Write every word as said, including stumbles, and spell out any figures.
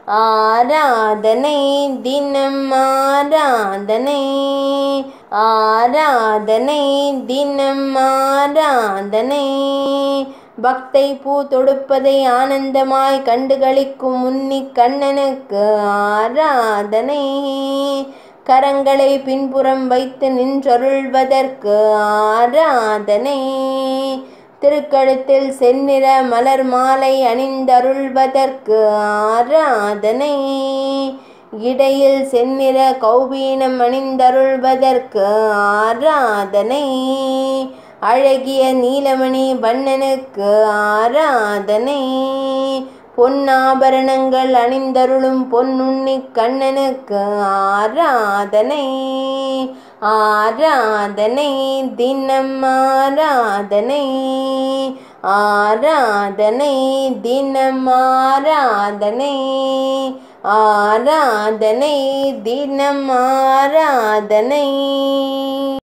ஆராதனை தினம் ஆராதனை ஆராதனை தினம் ஆராதனை பக்தை பூ தொடுப்பதை ஆனந்தமாய் கண்டுகளிக்கும் உன்னி கண்ணனுக்கு ஆராதனை கரங்களை பின்புறம் வைத்து நின்றருள்வதற்கு ஆராதனை திருக்கழுத்தில் செந்நிற மலர் மாலை அணிந்தருள்வதற்கு ஆராதனை இடையில் செந்நிற கௌபீனம் அணிந்தருள்வதற்கு ஆராதனை அழகிய நீலமணி வண்ணனுக்கு ஆராதனை பொன்னாபரணங்கள் அணிந்தருளும் பொன்னுண்ணி கண்ணனுக்கு ஆராதனை ஆராதனை தினம் ஆராதனை ஆராதனை தினம் ஆராதனை ஆராதனை தினம் ஆராதனை.